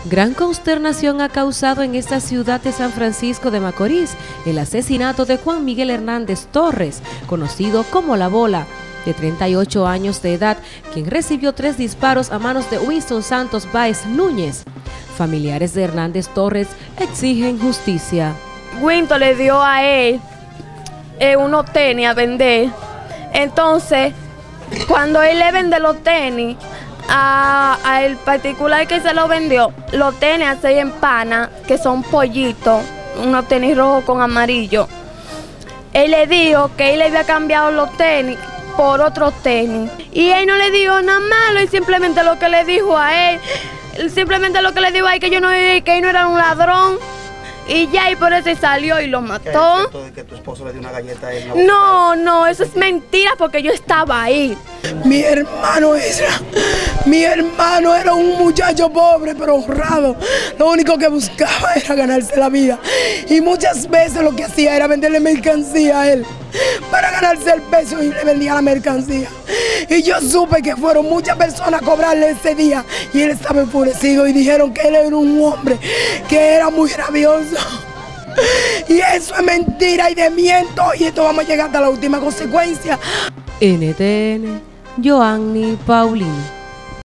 Gran consternación ha causado en esta ciudad de San Francisco de Macorís el asesinato de Juan Miguel Hernández Torres, conocido como La Bola, de 38 años de edad, quien recibió 3 disparos a manos de Winston Santos Báez Núñez. Familiares de Hernández Torres exigen justicia. Winston le dio a él unos tenis a vender. Entonces, cuando él le vende los tenis, al particular que se lo vendió, los tenis así en pana, que son pollitos, unos tenis rojos con amarillo. Él le dijo que él le había cambiado los tenis por otros tenis. Y él no le dijo nada malo, y simplemente lo que le dijo a él, que él no era un ladrón. Y ya, y por eso salió y lo mató. ¿De que tu esposo le dio una galleta a él? No, eso es mentira porque yo estaba ahí. Mi hermano era un muchacho pobre pero honrado. Lo único que buscaba era ganarse la vida. Y muchas veces lo que hacía era venderle mercancía a él para ganarse el peso, y le vendía la mercancía. Y yo supe que fueron muchas personas a cobrarle ese día y él estaba enfurecido y dijeron que él era un hombre que era muy rabioso. Y eso es mentira y de miento, y esto vamos a llegar hasta la última consecuencia. NTN, Joanny Paulino.